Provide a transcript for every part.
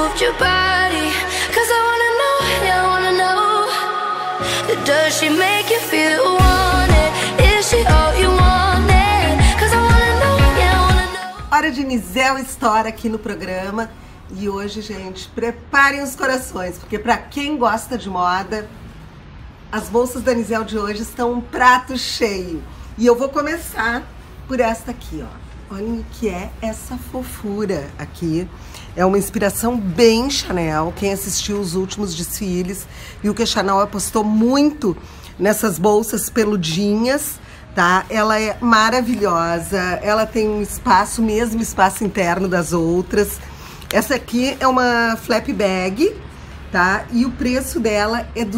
moved your body, 'cause I wanna know, yeah, I wanna know. Does she make you feel wanted? Is she all you wanted? 'Cause I wanna know, yeah, I wanna know. Hora de Nizel Store aqui no programa. E hoje, gente, preparem os corações, porque pra quem gosta de moda, as bolsas da Nizel de hoje estão um prato cheio. E eu vou começar por esta aqui, ó. Olhem o que é essa fofura aqui. É uma inspiração bem Chanel. Quem assistiu os últimos desfiles viu que a Chanel apostou muito nessas bolsas peludinhas, tá? Ela é maravilhosa. Ela tem um espaço, mesmo espaço interno das outras. Essa aqui é uma flap bag, tá? E o preço dela é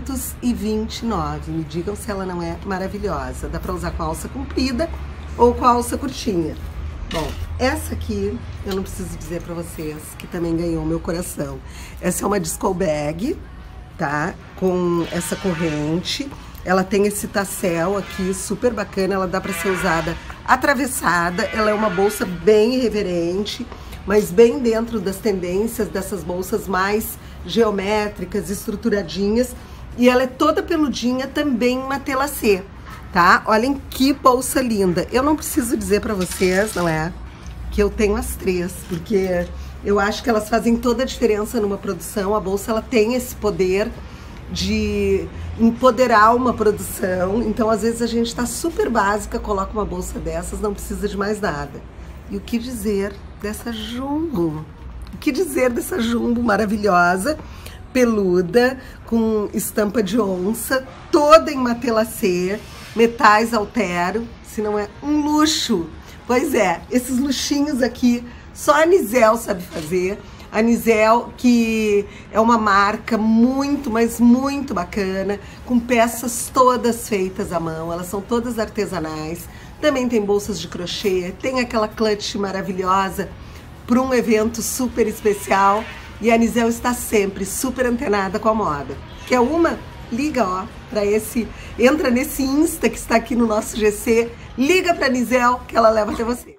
R$229. Me digam se ela não é maravilhosa. Dá pra usar com a alça comprida ou com a alça curtinha. Bom, essa aqui, eu não preciso dizer pra vocês, que também ganhou meu coração. Essa é uma disco bag, tá? Com essa corrente. Ela tem esse tassel aqui, super bacana. Ela dá pra ser usada atravessada. Ela é uma bolsa bem irreverente, mas bem dentro das tendências dessas bolsas mais geométricas, estruturadinhas. E ela é toda peludinha também em matelassê, tá? Olhem que bolsa linda. Eu não preciso dizer pra vocês, não é? Que eu tenho as três, porque eu acho que elas fazem toda a diferença numa produção. A bolsa, ela tem esse poder de empoderar uma produção. Então, às vezes, a gente tá super básica, coloca uma bolsa dessas, não precisa de mais nada. E o que dizer dessa jumbo? O que dizer dessa jumbo maravilhosa, peluda, com estampa de onça, toda em matelassê, metais altero, se não é um luxo. Pois é, esses luxinhos aqui só a Nizel sabe fazer. A Nizel, que é uma marca muito, mas muito bacana, com peças todas feitas à mão, elas são todas artesanais. Também tem bolsas de crochê, tem aquela clutch maravilhosa para um evento super especial. E a Nizel está sempre super antenada com a moda. Quer uma? Liga, ó, para esse... Entra nesse Insta que está aqui no nosso GC, liga para a Nizel que ela leva até você.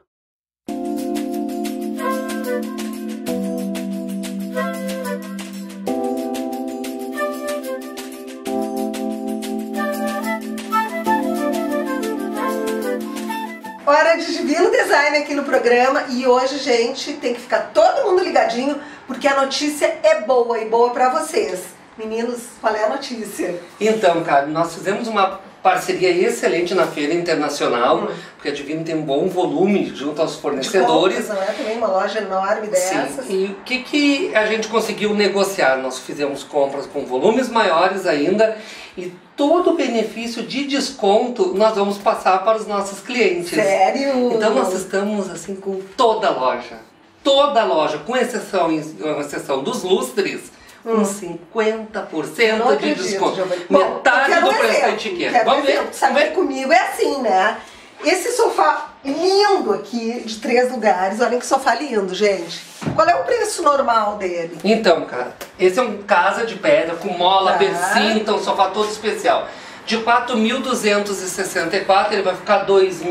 Hora de Divino Design aqui no programa. E hoje, gente, tem que ficar todo mundo ligadinho, porque a notícia é boa e boa pra vocês. Meninos, qual é a notícia? Então, cara, nós fizemos uma parceria excelente na Feira Internacional, porque a Divino tem um bom volume junto aos fornecedores. De compras, não é? Também uma loja enorme dessas. Sim. E o que a gente conseguiu negociar? Nós fizemos compras com volumes maiores ainda, e todo o benefício de desconto nós vamos passar para os nossos clientes. Sério? Então nós estamos assim com toda a loja, com exceção dos lustres, com 50% de desconto. Metade do preço da etiqueta. Vamos ver? Sabe que comigo é assim, né? Esse sofá lindo aqui, de 3 lugares, olhem que sofá lindo, gente. Qual é o preço normal dele? Então, cara, esse é um casa de pedra com mola, bercinta, um sofá todo especial. De 4.264 ele vai ficar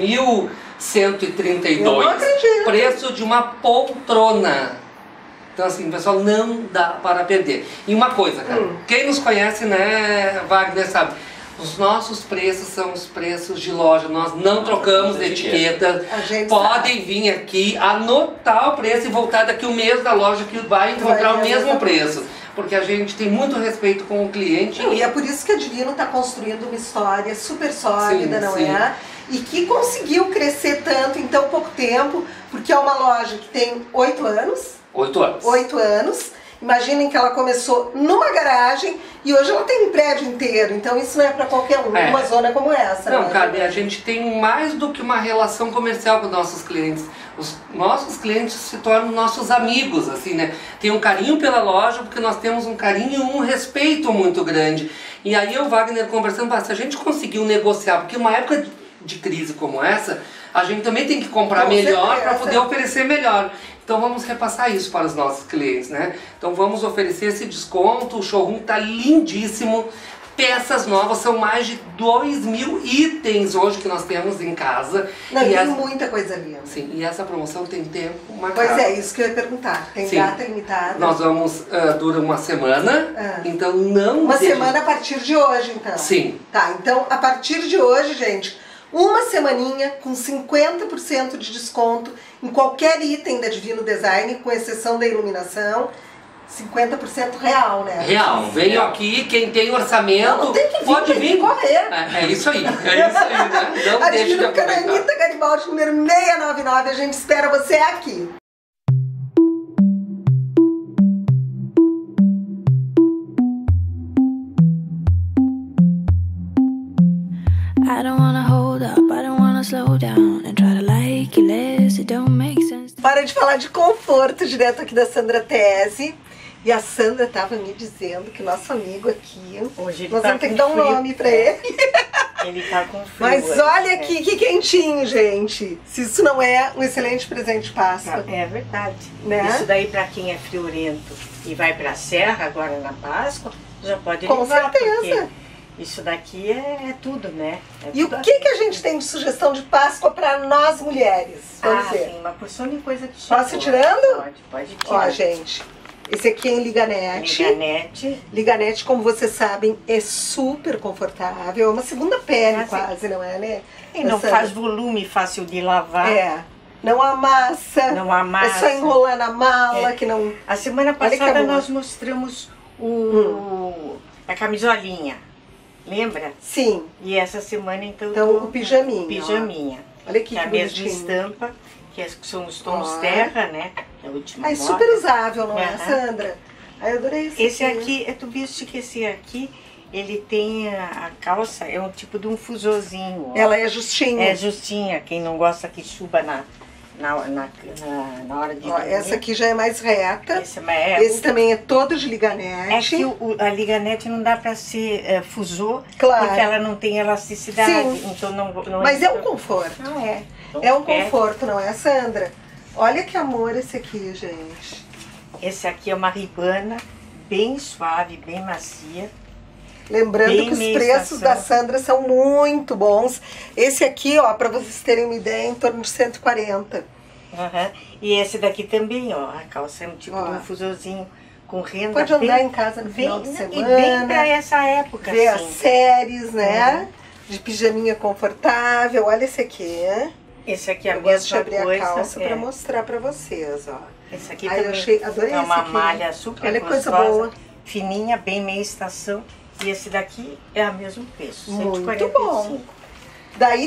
2.132. Eu não acredito. Preço de uma poltrona. Então assim, pessoal, não dá para perder. E uma coisa, cara, quem nos conhece, né, Wagner, sabe, os nossos preços são os preços de loja, nós não trocamos etiqueta. Podem vir aqui, anotar o preço e voltar daqui um mês da loja que vai encontrar o mesmo preço. Porque a gente tem muito respeito com o cliente. E é por isso que a Divino está construindo uma história super sólida, não é? E que conseguiu crescer tanto em tão pouco tempo, porque é uma loja que tem 8 anos. 8 anos. 8 anos. Imaginem que ela começou numa garagem e hoje ela tem um prédio inteiro, então isso não é para qualquer um, uma zona como essa. Não, cara, a gente tem mais do que uma relação comercial com os nossos clientes. Os nossos clientes se tornam nossos amigos, assim, né? Tem um carinho pela loja, porque nós temos um carinho e um respeito muito grande. E aí eu, Wagner, conversando, se a gente conseguiu negociar, porque uma época de crise como essa, a gente também tem que comprar melhor para poder oferecer melhor. Então vamos repassar isso para os nossos clientes, né? Então vamos oferecer esse desconto, o showroom está lindíssimo, peças novas, são mais de 2.000 itens hoje que nós temos em casa. Não, e tem muita coisa linda. Sim, e essa promoção tem tempo marcado. Pois é, isso que eu ia perguntar. Tem data limitada? Nós vamos, dura uma semana, então não... Uma semana a partir de hoje, então? Sim. Tá, então a partir de hoje, gente, uma semaninha com 50% de desconto em qualquer item da Divino Design, com exceção da iluminação. 50% real, né? Real. Venham aqui, quem tem orçamento, não tem que vir, pode vir. Correr. É isso aí, né? Não deixe de aproveitar. Anitta Garibaldi, número 699, a gente espera você aqui. I don't wanna hold up, I don't wanna slow down and try to like you less, it don't make sense. Para de falar de conforto, direto aqui da Sandra Tese. E a Sandra estava me dizendo que nosso amigo aqui, hoje ele nós tá vamos ter que com dar um frio. nome pra ele. Ele tá com frio. Mas olha aqui, que quentinho, gente. Se isso não é um excelente presente de Páscoa. É verdade. Né? Isso daí pra quem é friorento e vai pra serra agora na Páscoa, já pode Com levar. certeza. Isso daqui é tudo, né? E o que a gente tem de sugestão de Páscoa para nós mulheres? Vamos ver. Tem uma porção de coisa que chegou. Posso ir tirando? Pode tirar. Ó, gente, esse aqui é em Liganete. Liganete. Liganete, como vocês sabem, é super confortável. É uma segunda pele quase, não é, né? E não faz volume, fácil de lavar. É. Não amassa. Não amassa. É só enrolar na mala, que não... A semana passada nós mostramos a camisolinha. Lembra? Sim. E essa semana, então o pijaminha. O pijaminha. Olha aqui, que é a mesma estampa, que são os tons terra, né? É a última moda. Super usável, não é, Sandra? Ai, eu adorei esse aqui. Tu viste que esse aqui, ele tem a calça, é um tipo de um fusorzinho. Ela é justinha. É justinha, quem não gosta que chuba na hora de dormir. Essa aqui já é mais reta. Esse também é todo de liganete. É que a liganete não dá para ser fusor, claro, porque ela não tem elasticidade. Sim. Então não mas é um conforto. É. Então, é um conforto, não é, Sandra? Olha que amor esse aqui, gente. Esse aqui é uma ribana bem suave, bem macia. Lembrando que os preços da Sandra são muito bons. Esse aqui, ó, para vocês terem uma ideia, é em torno de 140. E esse daqui também, ó, a calça é um tipo de um fusorzinho com renda. Pode andar em casa no final de semana. E bem pra essa época, ver as séries, né? De pijaminha confortável. Olha esse aqui, Esse aqui é a mesma coisa. Eu gosto de abrir a calça para mostrar para vocês, ó. Esse aqui também adorei é uma esse aqui. malha super Olha gostosa, coisa boa. Fininha, bem meia estação. E esse daqui é o mesmo preço, muito 145. bom. Daí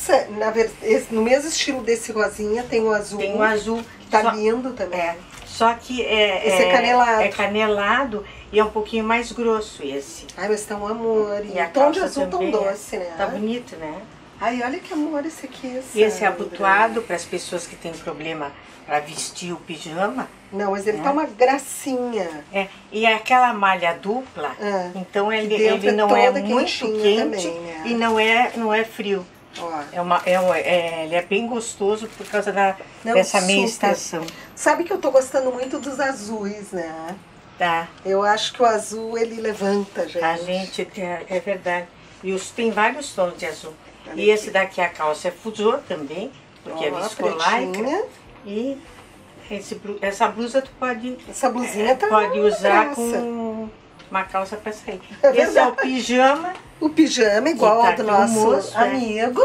no mesmo estilo desse rosinha, tem o azul. Tem o azul. Que tá lindo também. Só que esse é canelado. É canelado e é um pouquinho mais grosso esse. Ai, mas tá um amor. E a tom de azul também tão doce, né? Tá bonito, né? Ai, olha que amor esse aqui. E esse é abotoado para as pessoas que têm problema para vestir o pijama. Não, mas ele tá uma gracinha. E aquela malha dupla, então ele não é muito quente também, né? E não é frio. Ó. Ele é bem gostoso por causa dessa meia estação. Sabe que eu tô gostando muito dos azuis, né? Tá. Eu acho que o azul, ele levanta, gente. A gente, é verdade. E tem vários tons de azul. E esse daqui, a calça é fusor também, porque é viscolaica. E essa blusa tu pode... Essa blusinha tá pode usar graça. Com uma calça para sair. É esse é o pijama. O pijama igual ao do nosso moço, amigo.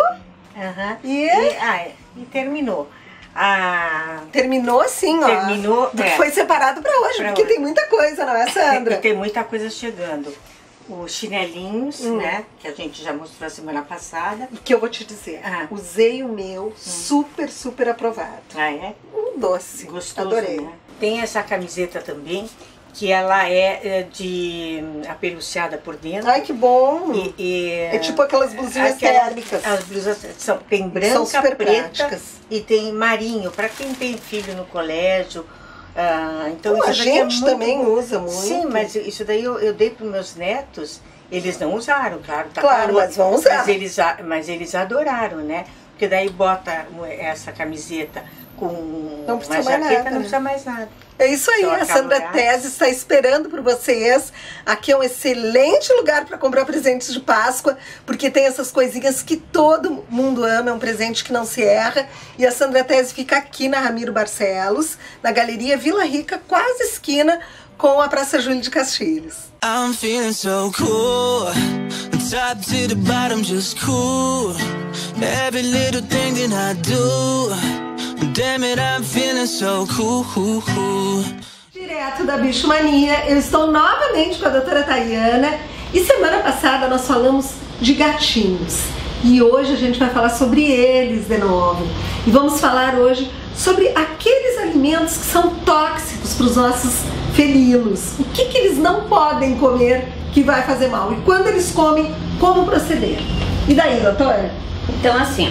E terminou. Terminou assim, ó. Terminou. Foi separado para hoje, porque hoje tem muita coisa, não é, Sandra? Tem muita coisa chegando. Os chinelinhos, né? Que a gente já mostrou a semana passada. E que eu vou te dizer, usei o meu, super, super aprovado. Um doce. Gostoso, adorei. Né? Tem essa camiseta também, que ela é apeluciada por dentro. Ai, que bom! É tipo aquelas blusinhas térmicas. As blusas tem branca, são super preta práticas. E tem marinho, para quem tem filho no colégio. Então a gente também usa muito. Sim, mas isso daí eu dei para os meus netos, eles não usaram, claro. Tá claro, mas vão usar. Mas eles adoraram, né? Porque daí bota essa camiseta não precisa mais nada, não precisa mais nada. É isso aí, a Sandra Tese está esperando por vocês. Aqui é um excelente lugar para comprar presentes de Páscoa, porque tem essas coisinhas que todo mundo ama, é um presente que não se erra. E a Sandra Tese fica aqui na Ramiro Barcelos, na Galeria Vila Rica, quase esquina com a Praça Júlio de Castilhos. I'm feeling so cool, top to the bottom just cool, every little thing that I do. Damn it, I'm feeling so cool. Direto da Bicho Mania, eu estou novamente com a doutora Tayana e semana passada nós falamos de gatinhos e hoje a gente vai falar sobre eles de novo. E vamos falar hoje sobre aqueles alimentos que são tóxicos para os nossos felinos. O que eles não podem comer que vai fazer mal e quando eles comem, como proceder. E daí, doutora? Então assim,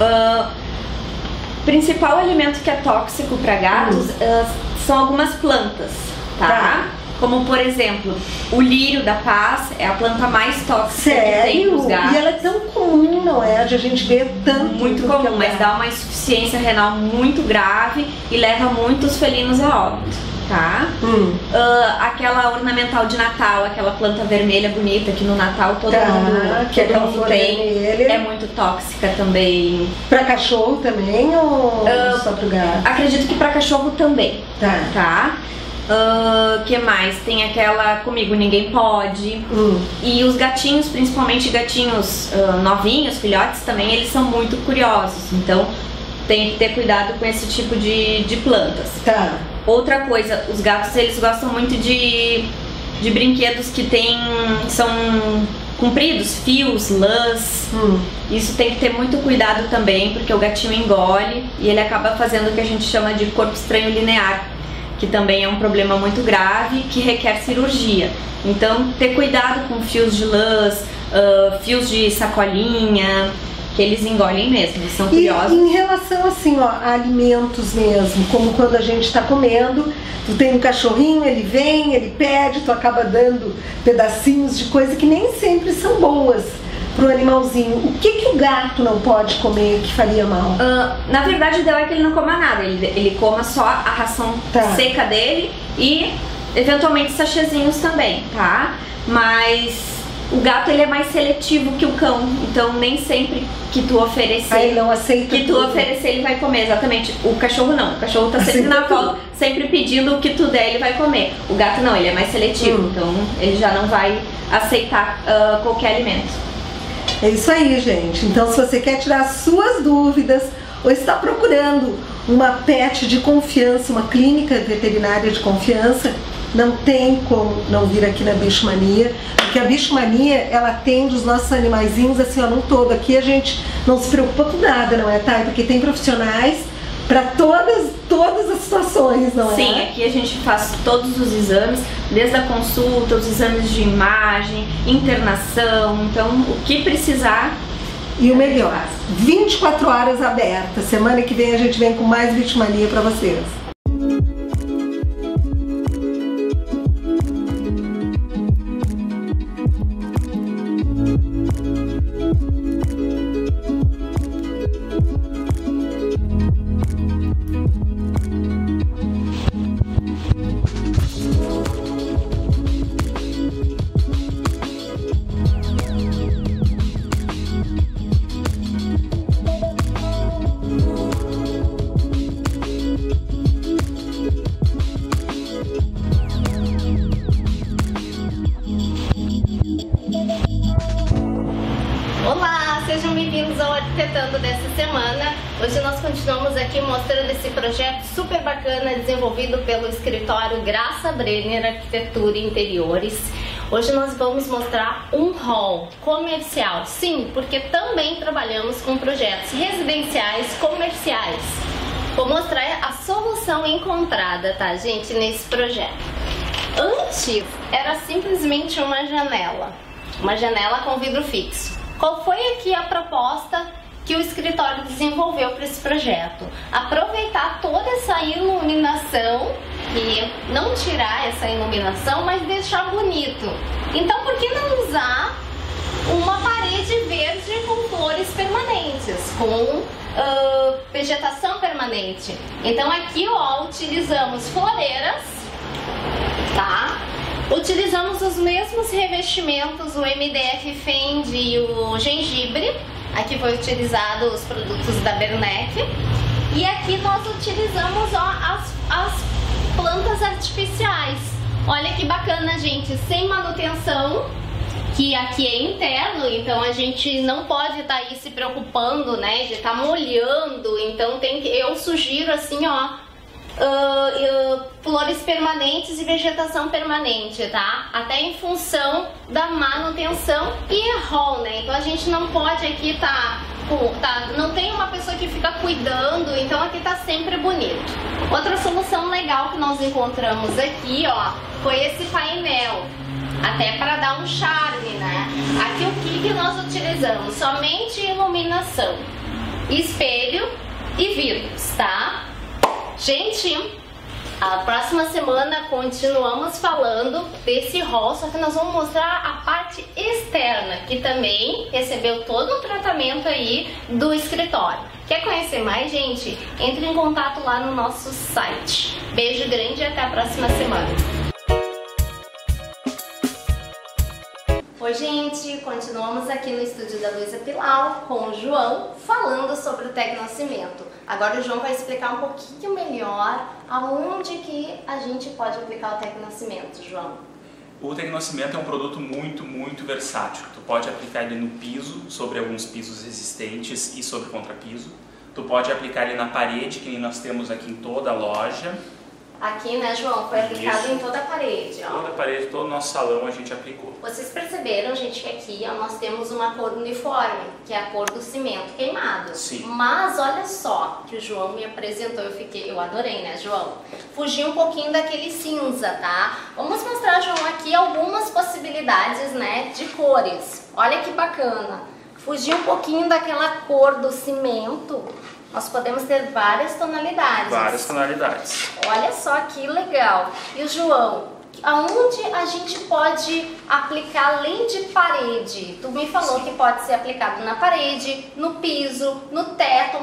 o principal alimento que é tóxico para gatos são algumas plantas, tá? Como, por exemplo, o lírio da paz é a planta mais tóxica que tem nos gatos. E ela é tão comum, não é? De a gente ver tanto. Muito comum, mas dá uma insuficiência renal muito grave e leva muitos felinos a óbito, tá? Aquela ornamental de Natal, aquela planta vermelha bonita que no Natal todo mundo tem, é muito tóxica também. Pra cachorro também ou só pro gato? Acredito que pra cachorro também, tá? Que mais? Tem aquela Comigo Ninguém Pode. E os gatinhos, principalmente gatinhos novinhos, filhotes também, eles são muito curiosos. Então tem que ter cuidado com esse tipo de plantas. Outra coisa, os gatos eles gostam muito de brinquedos que são compridos, fios, lãs. Isso tem que ter muito cuidado também, porque o gatinho engole e ele acaba fazendo o que a gente chama de corpo estranho linear, que também é um problema muito grave, que requer cirurgia. Então, ter cuidado com fios de lãs, fios de sacolinha, que eles engolem mesmo, eles são curiosos. E em relação assim, ó, a alimentos mesmo, como quando a gente está comendo, tu tem um cachorrinho, ele vem, ele pede, tu acaba dando pedacinhos de coisa que nem sempre são boas pro animalzinho. O que o gato não pode comer que faria mal? Na verdade, o ideal é que ele não coma nada, ele coma só a ração seca dele e eventualmente sachêzinhos também, tá? Mas o gato ele é mais seletivo que o cão, então nem sempre que tu oferecer, ele não aceita ele vai comer, exatamente. O cachorro não, o cachorro tá sempre na volta, sempre pedindo o que tu der ele vai comer. O gato não, ele é mais seletivo, então ele já não vai aceitar qualquer alimento. É isso aí, gente. Então, se você quer tirar suas dúvidas ou está procurando uma pet de confiança, uma clínica veterinária de confiança, não tem como não vir aqui na Bicho Mania, porque a Bicho Mania, ela atende os nossos animaizinhos assim, ó, num todo. Aqui a gente não se preocupa com nada, não é, Thay? Porque tem profissionais para todas as situações, não é? Sim, aqui a gente faz todos os exames, desde a consulta, os exames de imagem, internação, então o que precisar. E o melhor, 24 horas abertas. Semana que vem a gente vem com mais Bicho Mania para vocês. Sejam bem-vindos ao Arquitetando dessa semana. Hoje nós continuamos aqui mostrando esse projeto super bacana desenvolvido pelo escritório Graça Brenner Arquitetura e Interiores. Hoje nós vamos mostrar um hall comercial, sim, porque também trabalhamos com projetos residenciais comerciais. Vou mostrar a solução encontrada, tá, gente, nesse projeto. Antes era simplesmente uma janela com vidro fixo. Qual foi aqui a proposta que o escritório desenvolveu para esse projeto? Aproveitar toda essa iluminação e não tirar essa iluminação, mas deixar bonito. Então, por que não usar uma parede verde com flores permanentes, com vegetação permanente. Então aqui, ó, utilizamos floreiras, tá? Utilizamos os mesmos revestimentos, o MDF Fend e o gengibre. Aqui foi utilizado os produtos da Bernec. E aqui nós utilizamos, ó, as plantas artificiais. Olha que bacana, gente, sem manutenção, que aqui é interno, então a gente não pode estar aí se preocupando, né, de estar molhando. Então eu sugiro assim, ó, flores permanentes e vegetação permanente, tá? Até em função da manutenção e rol, né? Então a gente não pode aqui não tem uma pessoa que fica cuidando, então aqui tá sempre bonito. Outra solução legal que nós encontramos aqui, ó, foi esse painel, até para dar um charme, né? Aqui o que nós utilizamos? Somente iluminação, espelho e vidros, tá? Gente, a próxima semana continuamos falando desse rol, só que nós vamos mostrar a parte externa, que também recebeu todo um tratamento aí do escritório. Quer conhecer mais, gente? Entre em contato lá no nosso site. Beijo grande e até a próxima semana. Oi, gente, continuamos aqui no estúdio da Luísa Pilau com o João falando sobre o Tecnocimento. Agora o João vai explicar um pouquinho melhor aonde que a gente pode aplicar o Tecnocimento, João. O Tecnocimento é um produto muito versátil. Tu pode aplicar ele no piso, sobre alguns pisos existentes e sobre contrapiso. Tu pode aplicar ele na parede, que nós temos aqui em toda a loja. Aqui, né, João? Foi aplicado em toda a parede, ó. Toda a parede, todo o nosso salão a gente aplicou. Vocês perceberam, gente, que aqui, ó, nós temos uma cor uniforme, que é a cor do cimento queimado. Sim. Mas olha só, que o João me apresentou, eu adorei, né, João? Fugi um pouquinho daquele cinza, tá? Vamos mostrar, João, aqui algumas possibilidades, né, de cores. Olha que bacana. Fugir um pouquinho daquela cor do cimento. Nós podemos ter várias tonalidades. Várias tonalidades. Olha só que legal. E o João, aonde a gente pode aplicar além de parede? Tu me falou que pode ser aplicado na parede, no piso, no teto,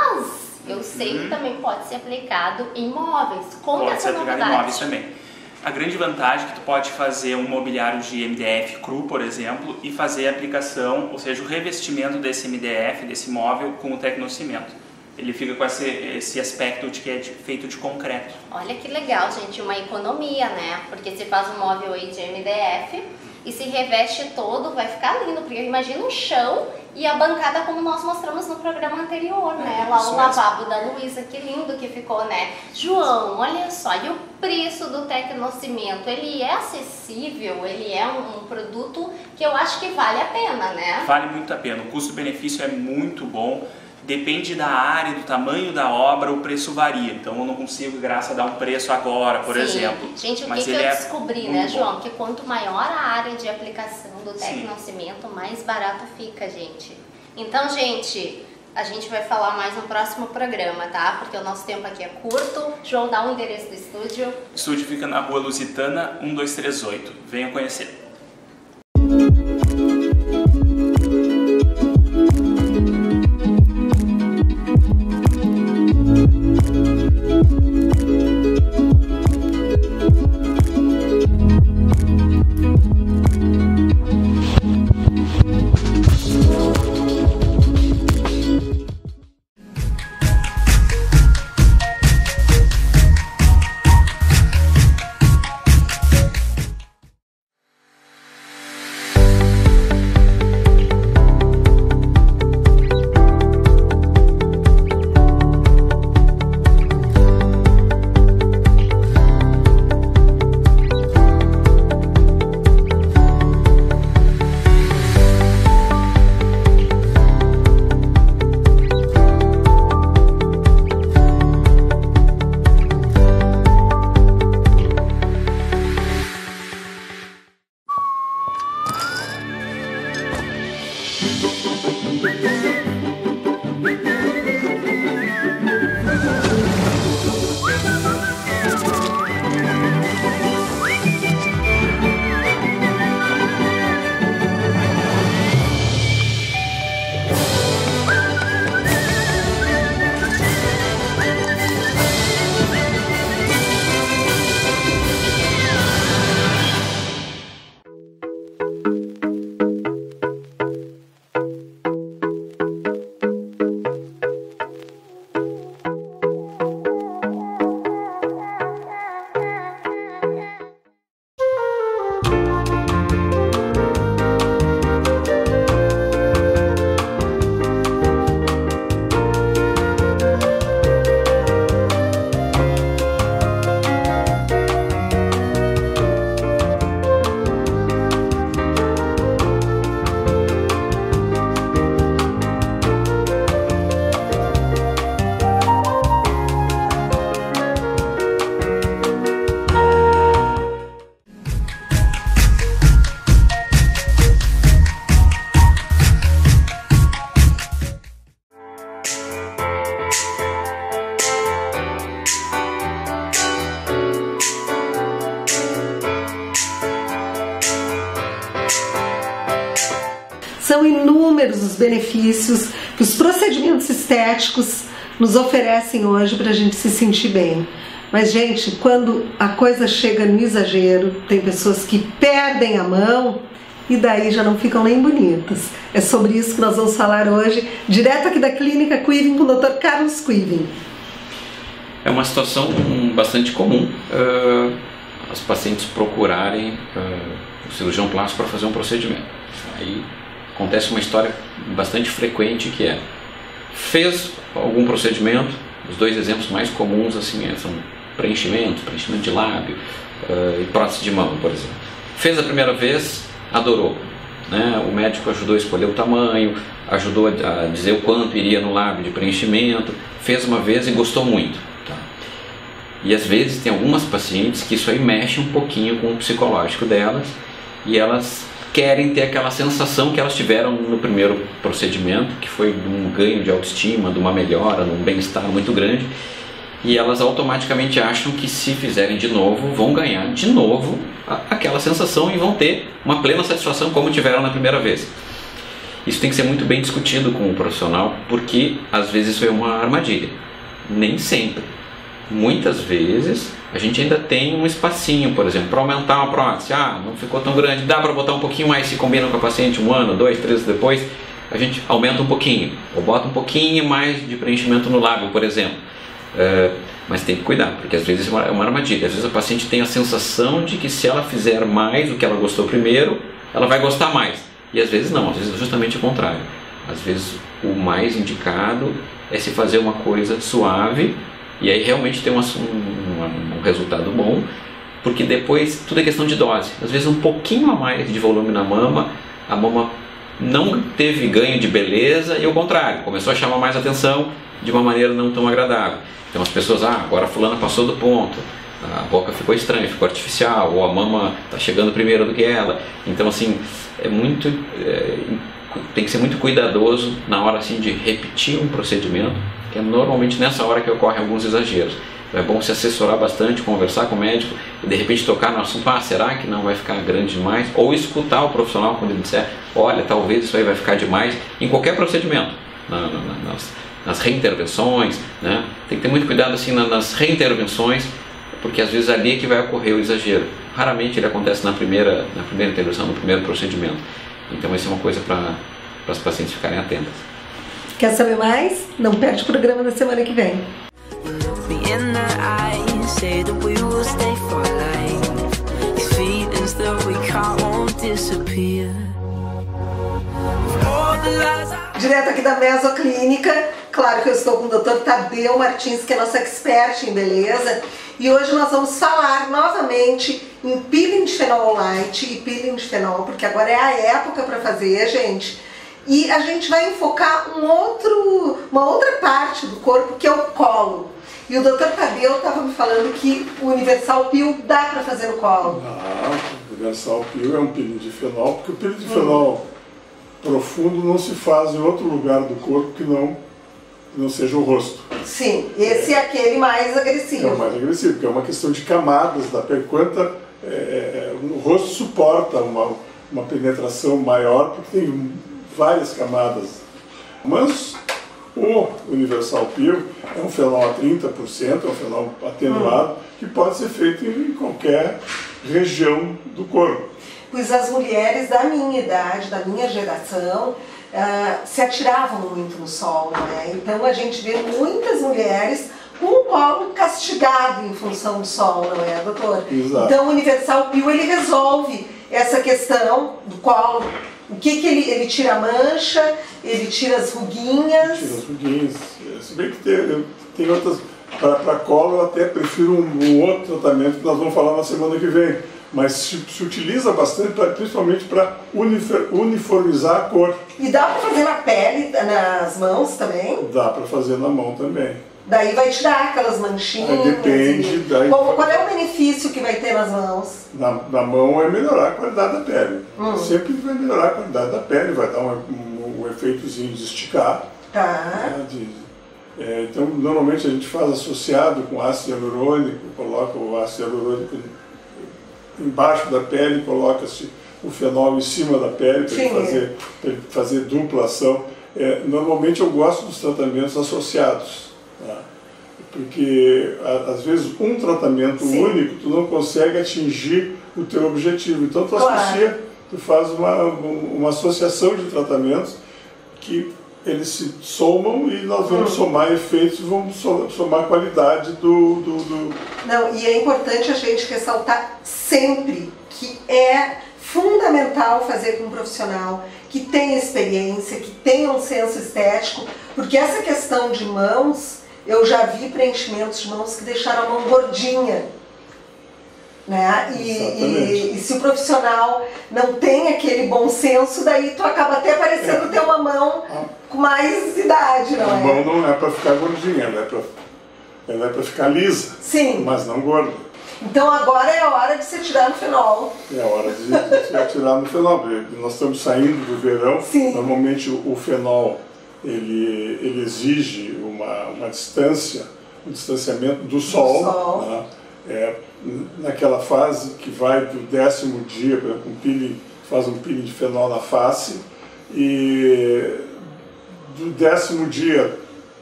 mas eu sei que também pode ser aplicado em móveis. Como pode ser aplicado em móveis também. A grande vantagem é que tu pode fazer um mobiliário de MDF cru, por exemplo, e fazer a aplicação, ou seja, o revestimento desse MDF, desse móvel, com o Tecnocimento. Ele fica com esse aspecto de que é feito de concreto. Olha que legal, gente, uma economia, né? Porque você faz um móvel aí de MDF e se reveste todo, vai ficar lindo. Porque imagina um chão e a bancada como nós mostramos no programa anterior, né? Lá o lavabo da Luísa, que lindo que ficou, né? João, olha só, e o preço do Tecnocimento? Ele é acessível? Ele é um produto que eu acho que vale a pena, né? Vale muito a pena, o custo-benefício é muito bom. Depende da área, do tamanho da obra, o preço varia. Então eu não consigo, Graça, dar um preço agora, por exemplo. Gente, o que eu descobri, né, João? Que quanto maior a área de aplicação do Tecnocimento, mais barato fica, gente. Então, gente, a gente vai falar mais no próximo programa, tá? Porque o nosso tempo aqui é curto. João, dá o endereço do estúdio. O estúdio fica na Rua Lusitana, 1238. Venham conhecer. são inúmeros os benefícios que os procedimentos estéticos nos oferecem hoje para a gente se sentir bem. Mas, gente, quando a coisa chega no exagero, tem pessoas que perdem a mão e daí já não ficam nem bonitas. É sobre isso que nós vamos falar hoje, direto aqui da Clínica Quivin com o Dr. Carlos Quivin. É uma situação bastante comum as pacientes procurarem o cirurgião plástico para fazer um procedimento. Aí acontece uma história bastante frequente que é: fez algum procedimento, os dois exemplos mais comuns assim são preenchimento de lábio e prótese de mão, por exemplo. Fez a primeira vez, adorou, né? O médico ajudou a escolher o tamanho, ajudou a dizer o quanto iria no lábio de preenchimento, fez uma vez e gostou muito. Tá? E às vezes tem algumas pacientes que isso aí mexe um pouquinho com o psicológico delas e elas querem ter aquela sensação que elas tiveram no primeiro procedimento, que foi de um ganho de autoestima, de uma melhora, de um bem-estar muito grande, e elas automaticamente acham que se fizerem de novo, vão ganhar de novo aquela sensação e vão ter uma plena satisfação como tiveram na primeira vez. Isso tem que ser muito bem discutido com o profissional, porque às vezes isso é uma armadilha. Nem sempre. Muitas vezes a gente ainda tem um espacinho, por exemplo, para aumentar uma prótese. Não ficou tão grande, dá para botar um pouquinho mais, se combina com a paciente 1 ano, 2, 3 depois, a gente aumenta um pouquinho, ou bota um pouquinho mais de preenchimento no lábio, por exemplo. Mas tem que cuidar, porque às vezes é uma armadilha. Às vezes a paciente tem a sensação de que se ela fizer mais do que ela gostou primeiro, ela vai gostar mais. E às vezes não, às vezes é justamente o contrário. Às vezes o mais indicado é se fazer uma coisa suave e aí realmente tem um resultado bom, porque depois tudo é questão de dose. Às vezes um pouquinho a mais de volume na mama, a mama não teve ganho de beleza e ao contrário, começou a chamar mais atenção de uma maneira não tão agradável. Então as pessoas, agora a fulana passou do ponto, a boca ficou estranha, ficou artificial, ou a mama está chegando primeiro do que ela. Então assim, tem que ser muito cuidadoso na hora assim, de repetir um procedimento, que é normalmente nessa hora que ocorrem alguns exageros. É bom se assessorar bastante, conversar com o médico e de repente tocar no assunto, será que não vai ficar grande demais? Ou escutar o profissional quando ele disser, olha, talvez isso aí vai ficar demais, em qualquer procedimento, nas reintervenções, né? Tem que ter muito cuidado assim nas reintervenções, porque às vezes ali é que vai ocorrer o exagero. Raramente ele acontece na primeira intervenção, no primeiro procedimento. Então isso é uma coisa para as pacientes ficarem atentas. Quer saber mais? Não perde o programa da semana que vem. Direto aqui da Mesoclínica, claro que eu estou com o Dr. Tadeu Martins, que é nosso expert em beleza, e hoje nós vamos falar novamente em peeling de fenol light e peeling de fenol, porque agora é a época para fazer, gente. E a gente vai enfocar uma outra parte do corpo, que é o colo. E o Dr. Tadeu estava me falando que o Universal Peel dá para fazer no colo. O Universal Peel é um peeling de fenol, porque o peeling de fenol profundo não se faz em outro lugar do corpo que não seja o rosto. Sim, esse é aquele mais agressivo. É o mais agressivo, porque é uma questão de camadas da pele. O rosto suporta uma penetração maior, porque tem várias camadas. Mas o Universal Peel é um fenol a 30%, é um fenol atenuado, que pode ser feito em qualquer região do corpo. Pois as mulheres da minha idade, da minha geração, se atiravam muito no sol, né? Então a gente vê muitas mulheres com o colo castigado em função do sol, não é, doutor? Exato. Então o Universal Peel, ele resolve essa questão do colo. O que ele tira a mancha, ele tira as ruguinhas. Tira as ruguinhas. Se bem que tem outras. Para colo eu até prefiro um outro tratamento que nós vamos falar na semana que vem. Mas se utiliza bastante, principalmente para uniformizar a cor. E dá para fazer na pele, nas mãos também? Dá para fazer na mão também. Daí vai tirar aquelas manchinhas. Aí depende. Qual é o benefício que vai ter nas mãos? Na mão é melhorar a qualidade da pele. Sempre vai melhorar a qualidade da pele, vai dar um efeitozinho de esticar. Tá. Então, normalmente a gente faz associado com ácido hialurônico, coloca o ácido hialurônico embaixo da pele, coloca-se o fenol em cima da pele para ele fazer dupla ação. Normalmente eu gosto dos tratamentos associados, tá? Porque às vezes um tratamento único tu não consegue atingir o teu objetivo. Então tu associa, tu faz uma associação de tratamentos que eles se somam e nós vamos somar efeitos, vamos somar qualidade do... Não, e é importante a gente ressaltar sempre que é fundamental fazer com um profissional que tenha experiência, que tenha um senso estético, porque essa questão de mãos, eu já vi preenchimentos de mãos que deixaram a mão gordinha, né? E se o profissional não tem aquele bom senso, daí tu acaba até parecendo ter uma mão com mais idade, não é? A mão não é para ficar gordinha, ela é para ficar lisa, mas não gorda. Então agora é a hora de se tirar no fenol. É a hora de se tirar no fenol. Nós estamos saindo do verão. Normalmente o fenol ele exige uma distância, um distanciamento do sol. Né? Naquela fase que vai do 10º dia, por exemplo, faz um peeling de fenol na face, e do 10º dia,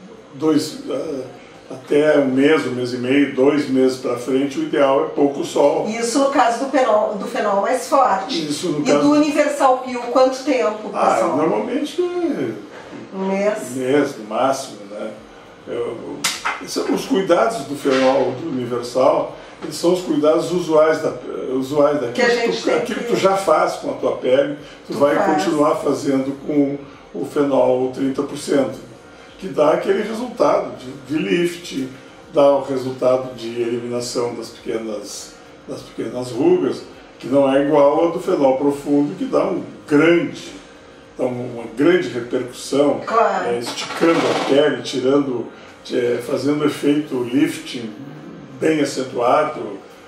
até um mês e meio, 2 meses para frente, o ideal é pouco sol. Isso no caso do fenol mais forte. Isso no caso... do Universal Peel, quanto tempo? Normalmente um mês no máximo, né? Os cuidados do fenol do Universal, eles são os cuidados usuais daquilo que tu já faz com a tua pele, tu vai continuar fazendo com o fenol 30%. Que dá aquele resultado de lift, dá o resultado de eliminação das pequenas rugas, que não é igual ao do fenol profundo, que dá uma grande repercussão, esticando a pele, fazendo efeito lifting bem acentuado,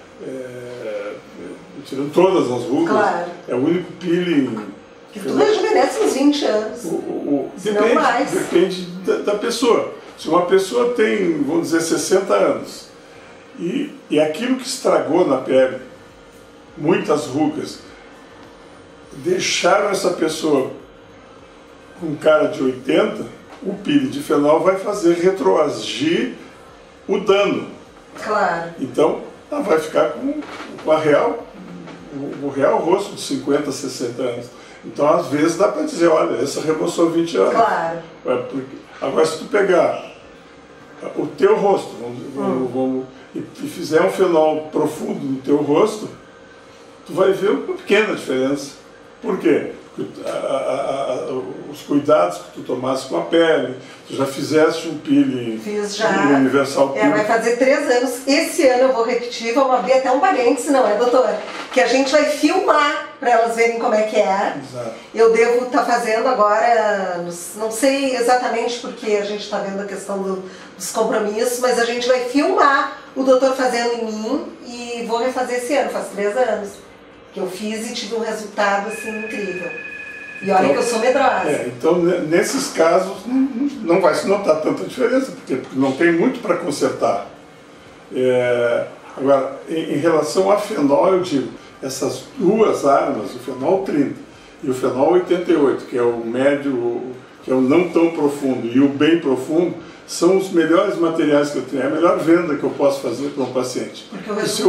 tirando todas as rugas. É o único peeling. Que tu rejuvenesce uns 20 anos, não mais. Depende da pessoa. Se uma pessoa tem, vamos dizer, 60 anos, e aquilo que estragou na pele, muitas rugas, deixaram essa pessoa com cara de 80, o peeling de fenol vai fazer retroagir o dano. Então, ela vai ficar com o real rosto de 50, 60 anos. Então, às vezes, dá para dizer, olha, essa remoção 20 anos. Agora, se tu pegar o teu rosto e fizer um fenol profundo no teu rosto, tu vai ver uma pequena diferença. Por quê? Porque os cuidados que tu tomaste com a pele, tu já fizeste um peeling Universal Peel. Vai fazer 3 anos. Esse ano eu vou repetir, vamos abrir até um parênteses, não é, doutor? Que a gente vai filmar para elas verem como é que é. Exato. Eu devo estar fazendo agora, não sei exatamente porque a gente está vendo a questão dos compromissos, mas a gente vai filmar o doutor fazendo em mim e vou refazer esse ano, faz 3 anos. Que eu fiz e tive um resultado assim incrível. E olha que eu sou medrosa. Então, nesses casos, não vai se notar tanta diferença, porque não tem muito para consertar. Agora, em relação a fenol, eu digo, essas duas armas, o fenol 30 e o fenol 88, que é o médio, que é o não tão profundo, e o bem profundo, são os melhores materiais que eu tenho, é a melhor venda que eu posso fazer para um paciente. Porque se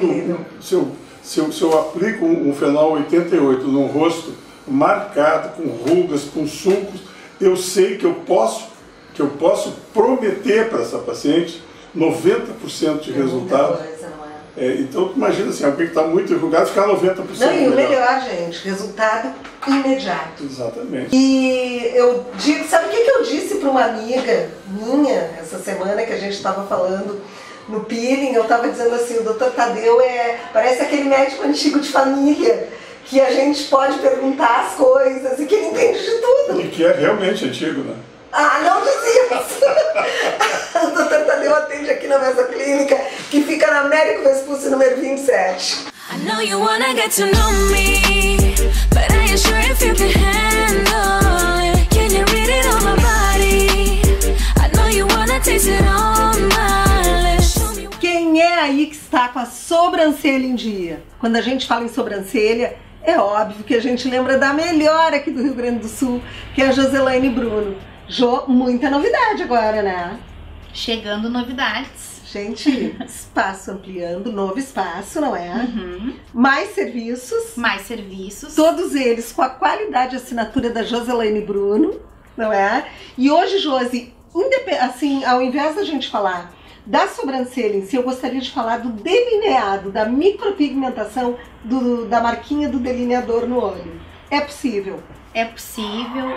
eu aplico um fenol 88 no rosto, marcado, com rugas, com sulcos, eu sei que eu posso prometer para essa paciente 90% de resultado. Então, imagina assim, alguém que está muito enrugado ficar 90% Não, e o melhor, gente, resultado imediato. Exatamente. E eu digo, sabe o que eu disse para uma amiga minha essa semana que a gente estava falando no peeling? Eu estava dizendo assim, o doutor Tadeu parece aquele médico antigo de família, que a gente pode perguntar as coisas e que ele entende de tudo. E que é realmente antigo, né? Não diz isso! O doutor Tadeu atende aqui na Mesa Clínica, que fica na Américo Vespucci, número 27. I know you wanna get to know me, but I ain't sure if you can handle it. Can you read it on my body? I know you wanna taste it on my lips. Quem é aí que está com a sobrancelha em dia? Quando a gente fala em sobrancelha, é óbvio que a gente lembra da melhor aqui do Rio Grande do Sul, que é a Joselaine Bruno. Jo, muita novidade agora, né? Chegando novidades. Gente, espaço ampliando, novo espaço, não é? Mais serviços. Mais serviços. Todos eles com a qualidade de assinatura da Joselaine Bruno, não é? E hoje, Josi, assim, ao invés da gente falar da sobrancelha em si, eu gostaria de falar do delineado, da micropigmentação, da marquinha do delineador no olho. É possível? É possível,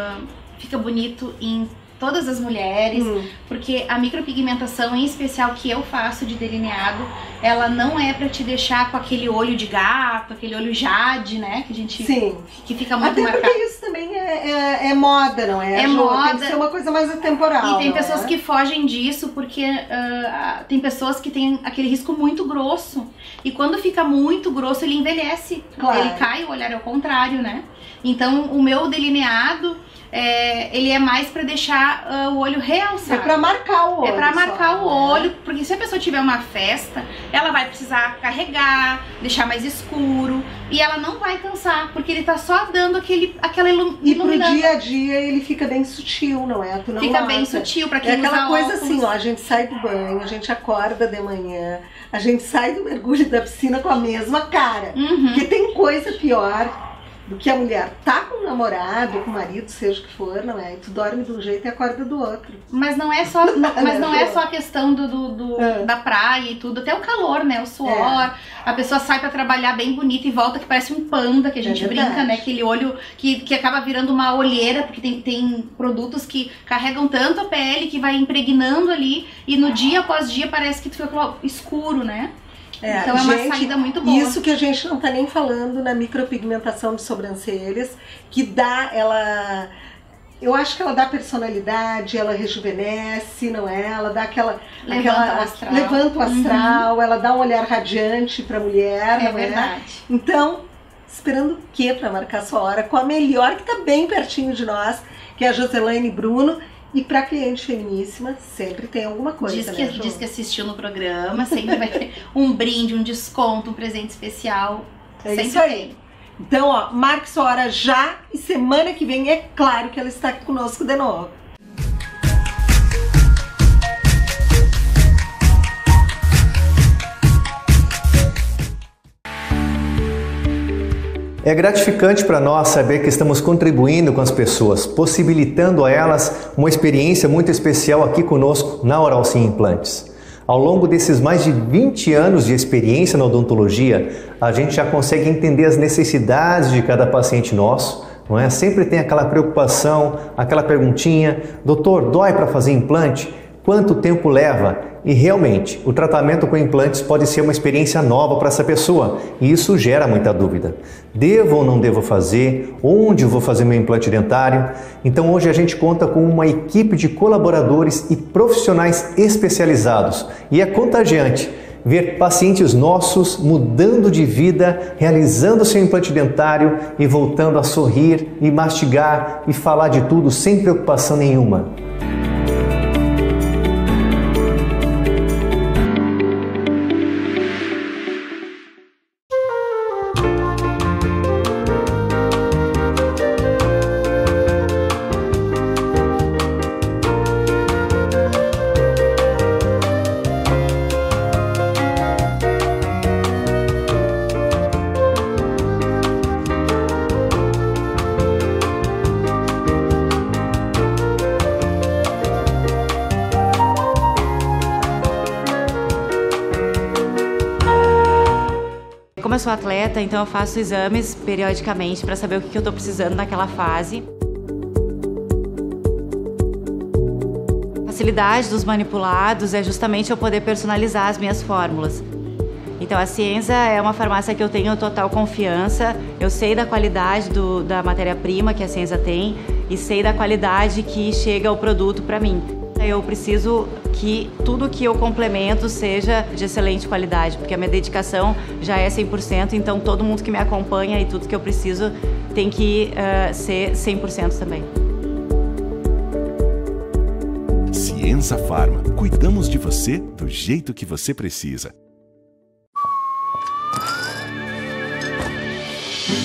fica bonito em todas as mulheres, porque a micropigmentação, em especial que eu faço de delineado, ela não é pra te deixar com aquele olho de gato, aquele olho jade, né? Que a gente... Sim. Que fica muito até marcado. Porque isso também é moda, não é? É moda. Tem que ser uma coisa mais atemporal. E tem pessoas que fogem disso porque tem pessoas que têm aquele risco muito grosso. E quando fica muito grosso, ele envelhece. Claro. Ele cai, o olhar é o contrário, né? Então, o meu delineado... ele é mais pra deixar o olho realçado. É pra marcar o olho. É pra marcar só, o olho, porque se a pessoa tiver uma festa, ela vai precisar carregar, deixar mais escuro, e ela não vai cansar, porque ele tá só dando aquela iluminação. E pro dia a dia ele fica bem sutil, não é? Tu não fica nota. bem sutil pra quem usa aquela coisa óculos. assim, ó, a gente sai do banho, a gente acorda de manhã, a gente sai do mergulho da piscina com a mesma cara. Porque tem coisa pior do que a mulher tá com o namorado, com o marido, seja o que for, não é? E tu dorme de um jeito e acorda do outro. Mas não é só, não é só a questão da praia e tudo, até o calor, né? O suor. A pessoa sai pra trabalhar bem bonita e volta que parece um panda, que a gente brinca, né? Aquele olho que acaba virando uma olheira, porque tem produtos que carregam tanto a pele que vai impregnando ali e no dia após dia parece que tu fica escuro, né? Então é uma saída muito boa. Isso que a gente não tá nem falando na micropigmentação de sobrancelhas, que dá, eu acho que ela dá personalidade, ela rejuvenesce, não é? Ela dá levanta o astral, ela dá um olhar radiante pra mulher, não é? Verdade. Então, esperando o quê pra marcar sua hora? Com a melhor, que tá bem pertinho de nós, que é a Joselaine Bruno. E pra cliente feminíssima, sempre tem alguma coisa, diz que assistiu no programa, sempre vai ter um brinde, um desconto, um presente especial. É isso aí. Então, ó, marque sua hora já e semana que vem é claro que ela está aqui conosco de novo. É gratificante para nós saber que estamos contribuindo com as pessoas, possibilitando a elas uma experiência muito especial aqui conosco na Oral Sim Implantes. Ao longo desses mais de 20 anos de experiência na odontologia, a gente já consegue entender as necessidades de cada paciente nosso, não é? Sempre tem aquela preocupação, aquela perguntinha: doutor, dói para fazer implante? Quanto tempo leva? E realmente, o tratamento com implantes pode ser uma experiência nova para essa pessoa e isso gera muita dúvida. Devo ou não devo fazer? Onde eu vou fazer meu implante dentário? Então hoje a gente conta com uma equipe de colaboradores e profissionais especializados e é contagiante ver pacientes nossos mudando de vida, realizando seu implante dentário e voltando a sorrir e mastigar e falar de tudo sem preocupação nenhuma. Como eu sou atleta, então eu faço exames periodicamente para saber o que eu estou precisando naquela fase. A facilidade dos manipulados é justamente eu poder personalizar as minhas fórmulas. Então a Cienza é uma farmácia que eu tenho total confiança, eu sei da qualidade da matéria-prima que a Cienza tem e sei da qualidade que chega o produto para mim. Eu preciso que tudo que eu complemento seja de excelente qualidade, porque a minha dedicação já é 100%, então todo mundo que me acompanha e tudo que eu preciso tem que ser 100% também. Cienza Pharma. Cuidamos de você do jeito que você precisa.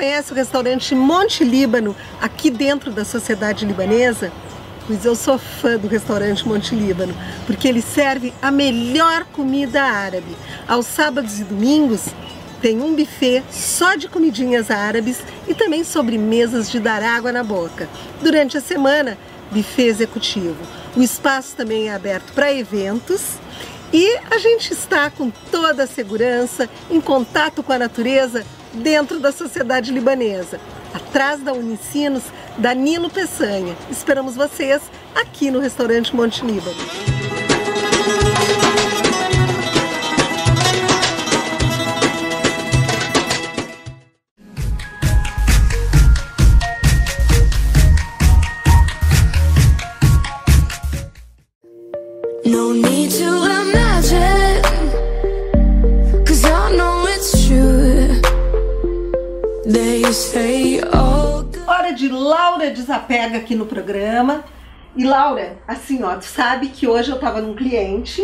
conhece o restaurante Monte Líbano, aqui dentro da Sociedade Libanesa? Pois eu sou fã do restaurante Monte Líbano, porque ele serve a melhor comida árabe. Aos sábados e domingos tem um buffet só de comidinhas árabes e também sobremesas de dar água na boca. Durante a semana, buffet executivo. O espaço também é aberto para eventos e a gente está com toda a segurança, em contato com a natureza, dentro da Sociedade Libanesa, atrás da Unicinos, Danilo Peçanha. Esperamos vocês aqui no restaurante Monte Líbano. No need to imagine, 'cause I know it's true. They say, oh, hora de Laura Desapega aqui no programa. E Laura, assim, ó, tu sabe que hoje eu tava num cliente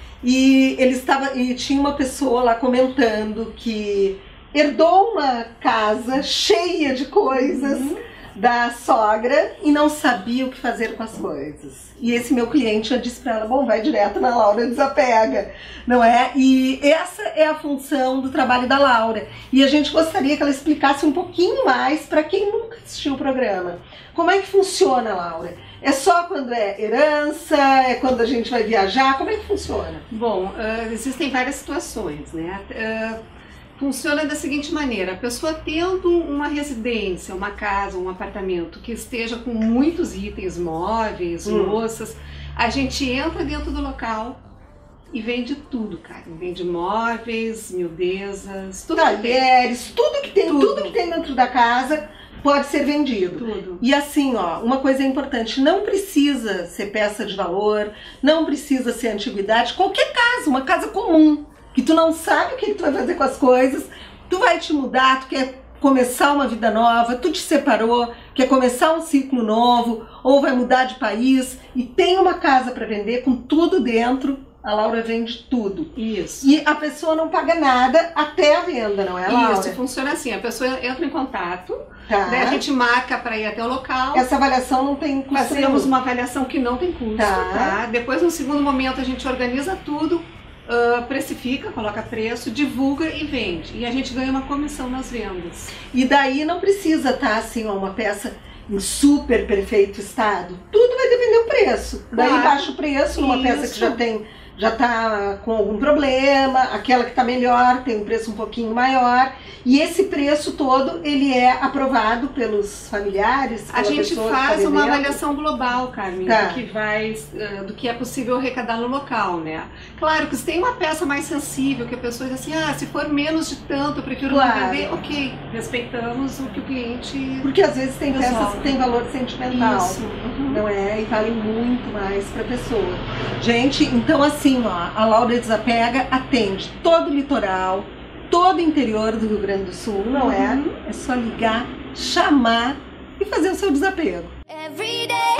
e tinha uma pessoa lá comentando que herdou uma casa cheia de coisas da sogra e não sabia o que fazer com as coisas. E esse meu cliente já disse pra ela, bom, vai direto na Laura Desapega, não é? E essa é a função do trabalho da Laura. E a gente gostaria que ela explicasse um pouquinho mais para quem nunca assistiu o programa. Como é que funciona, Laura? É só quando é herança? É quando a gente vai viajar? Como é que funciona? Bom, existem várias situações, né? Funciona da seguinte maneira, a pessoa tendo uma residência, uma casa, um apartamento que esteja com muitos itens móveis, louças, a gente entra dentro do local e vende tudo, cara. Vende móveis, miudezas, tudo talheres, tudo que tem dentro da casa pode ser vendido. Tudo. E assim, ó, uma coisa importante, não precisa ser peça de valor, não precisa ser antiguidade, qualquer casa, uma casa comum, que tu não sabe o que tu vai fazer com as coisas, tu vai te mudar, tu quer começar uma vida nova, tu te separou, quer começar um ciclo novo, ou vai mudar de país e tem uma casa para vender com tudo dentro, a Laura vende tudo. Isso. E a pessoa não paga nada até a venda, não é, Laura? Isso, funciona assim, a pessoa entra em contato, né, a gente marca para ir até o local. Essa avaliação não tem custo. Fazemos uma avaliação que não tem custo, tá? Depois, no segundo momento, a gente organiza tudo, precifica, coloca preço, divulga e vende. E a gente ganha uma comissão nas vendas. E daí não precisa estar assim, ó, uma peça em super perfeito estado. Tudo vai depender do preço. Claro. Daí baixa o preço numa peça que já tá com algum problema, aquela que tá melhor tem um preço um pouquinho maior, e esse preço todo ele é aprovado pelos familiares. A gente faz uma avaliação global, Carmen, do que é possível arrecadar no local, né? Claro que se tem uma peça mais sensível, que a pessoa diz assim, se for menos de tanto, eu prefiro não vender, ok, respeitamos o que o cliente... Porque às vezes tem peças que tem valor sentimental, não é? E vale muito mais pra pessoa. Gente, então assim, ó, a Laura Desapega atende todo o litoral, todo o interior do Rio Grande do Sul, não é? É só ligar, chamar e fazer o seu desapego. Every day,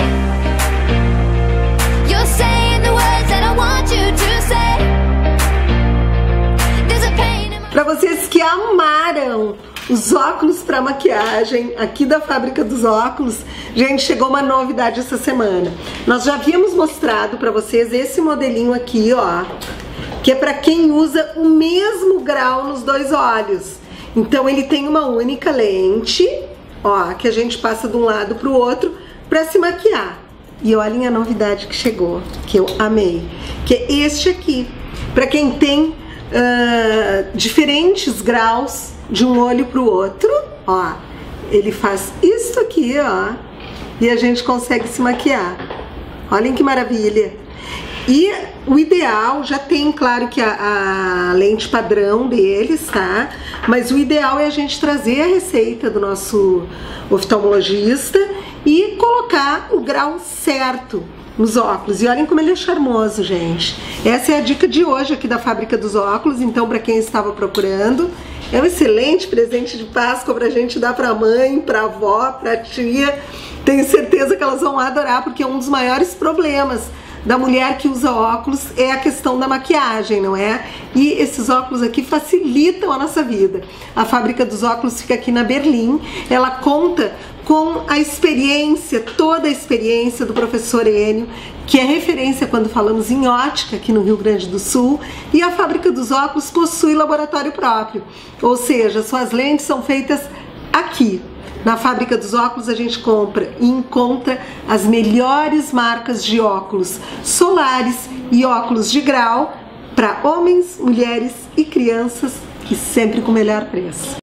you're saying the words that I want you to say. There's a pain in my... Para vocês que amaram os óculos para maquiagem aqui da Fábrica dos Óculos, gente, chegou uma novidade essa semana. Nós já havíamos mostrado para vocês esse modelinho aqui, ó, que é para quem usa o mesmo grau nos dois olhos. Então ele tem uma única lente, ó, que a gente passa de um lado para o outro para se maquiar. E olhem a novidade que chegou, que eu amei, que é este aqui, para quem tem diferentes graus de um olho para o outro, ó, ele faz isso aqui, ó, e a gente consegue se maquiar. Olhem que maravilha. E o ideal, já tem, claro, que a lente padrão deles, tá? Mas o ideal é a gente trazer a receita do nosso oftalmologista e colocar o grau certo nos óculos. E olhem como ele é charmoso, gente. Essa é a dica de hoje aqui da Fábrica dos Óculos. Então, para quem estava procurando, é um excelente presente de Páscoa pra gente dar pra mãe, pra avó, pra tia. Tenho certeza que elas vão adorar, porque é um dos maiores problemas da mulher que usa óculos é a questão da maquiagem, não é? E esses óculos aqui facilitam a nossa vida. A fábrica dos óculos fica aqui na Berlim, ela conta com a experiência, toda a experiência do professor Enio, que é referência quando falamos em ótica aqui no Rio Grande do Sul, e a fábrica dos óculos possui laboratório próprio, ou seja, suas lentes são feitas aqui. Na fábrica dos óculos a gente compra e encontra as melhores marcas de óculos solares e óculos de grau para homens, mulheres e crianças, e sempre com o melhor preço.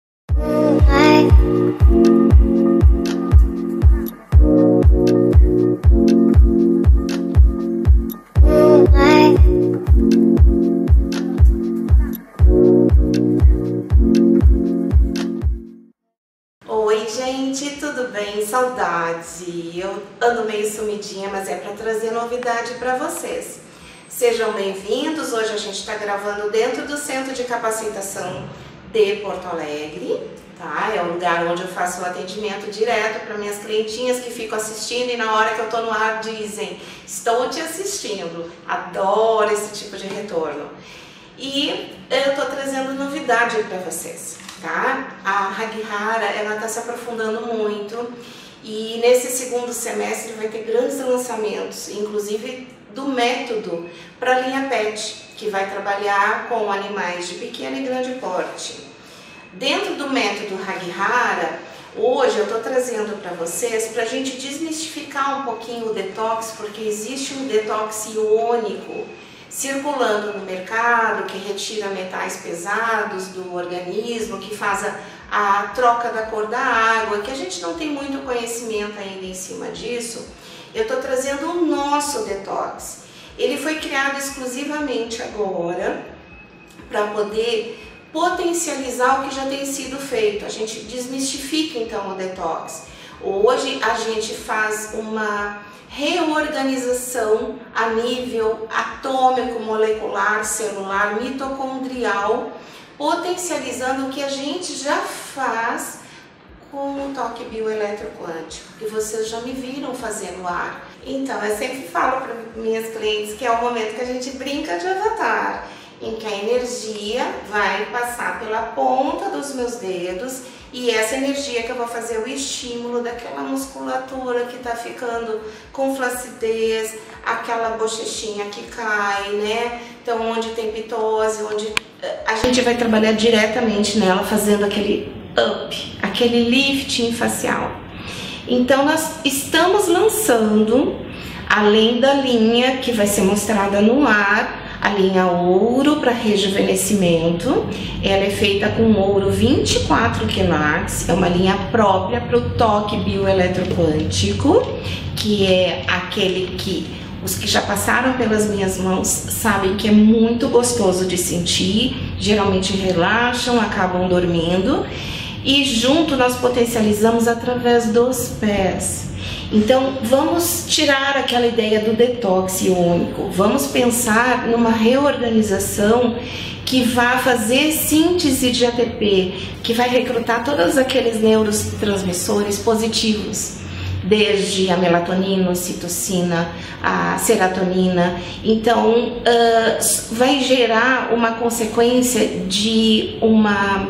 Oi gente, tudo bem? Saudade! Eu ando meio sumidinha, mas é para trazer novidade para vocês. Sejam bem-vindos, hoje a gente está gravando dentro do Centro de Capacitação de Porto Alegre, tá? É um lugar onde eu faço o atendimento direto para minhas clientinhas que ficam assistindo e na hora que eu tô no ar dizem: estou te assistindo, adoro esse tipo de retorno. E eu tô trazendo novidade para vocês. Tá? A Haguihara, ela está se aprofundando muito e nesse segundo semestre vai ter grandes lançamentos, inclusive do método para a linha PET, que vai trabalhar com animais de pequeno e grande porte. Dentro do método Haguihara, hoje eu estou trazendo para vocês, para a gente desmistificar um pouquinho o detox, porque existe um detox iônico circulando no mercado, que retira metais pesados do organismo, que faz a troca da cor da água, que a gente não tem muito conhecimento ainda em cima disso. Eu estou trazendo o nosso detox. Ele foi criado exclusivamente agora para poder potencializar o que já tem sido feito. A gente desmistifica então o detox. Hoje a gente faz uma reorganização a nível atômico, molecular, celular, mitocondrial, potencializando o que a gente já faz com o toque bioeletroquântico, que vocês já me viram fazer no ar. Então, eu sempre falo para minhas clientes que é o momento que a gente brinca de avatar, em que a energia vai passar pela ponta dos meus dedos e essa energia que eu vou fazer o estímulo daquela musculatura que tá ficando com flacidez, aquela bochechinha que cai, né? Então, onde tem pitose, onde a gente vai trabalhar diretamente nela, fazendo aquele up, aquele lifting facial. Então, nós estamos lançando, além da linha que vai ser mostrada no ar, a linha ouro para rejuvenescimento. Ela é feita com ouro 24 quilates, é uma linha própria para o toque bioeletroquântico, que é aquele que os que já passaram pelas minhas mãos sabem que é muito gostoso de sentir, geralmente relaxam, acabam dormindo, e junto nós potencializamos através dos pés. Então, vamos tirar aquela ideia do detox iônico, vamos pensar numa reorganização que vai fazer síntese de ATP, que vai recrutar todos aqueles neurotransmissores positivos, desde a melatonina, a ocitocina, a serotonina. Então, vai gerar uma consequência de uma